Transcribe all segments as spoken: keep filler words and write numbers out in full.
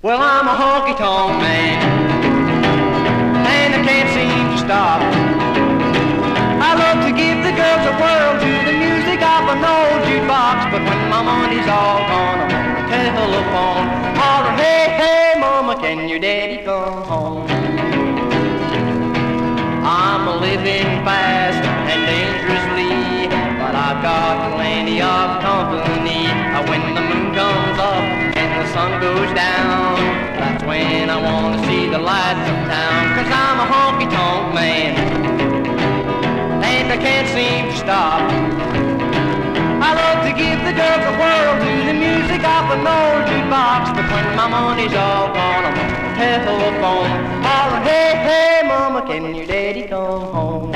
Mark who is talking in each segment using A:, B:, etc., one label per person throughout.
A: Well, I'm a honky-tonk man, and I can't seem to stop. I love to give the girls a whirl to the music of an old jukebox, but when my money's all gone, I'm on the telephone, holler, hey, hey, mama, can your daddy come home? I'm living fast and dangerously, but I've got plenty of company. When the moon comes up and the sun goes down, that's when I want to see the lights of town. Cause I'm a honky-tonk man, and I can't seem to stop. I love to give the girls a whirl to the music of an old jukebox, but when my money's all gone, I'm on the telephone, holler, hey, hey, mama, can your daddy come home?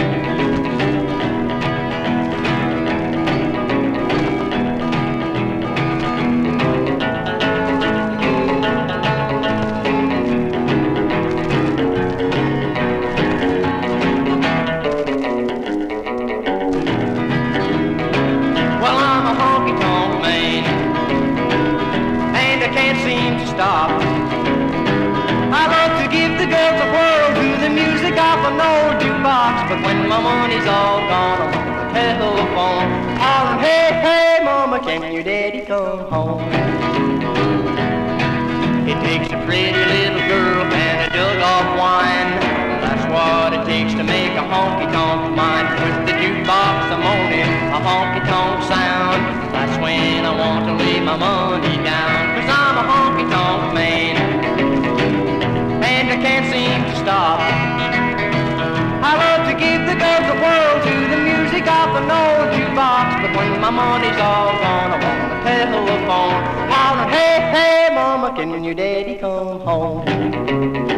A: I love to give the girls a whirl to the music of an old jukebox, but when my money's all gone, I'm on the telephone, hollering, hey, hey, mama, can your daddy come home? It takes a pretty little girl and a jug of wine, that's what it takes to make a honky-tonk mine. With the jukebox I'm on it, a honky-tonk sound, that's when I want to lay my money down. Cause I'm a honky-tonk man, and I can't seem to stop. I love to give the girls a whirl to the music of an old jukebox, but when my money's all gone, I'm on the telephone, hollering, hey, hey, mama, can your daddy come home?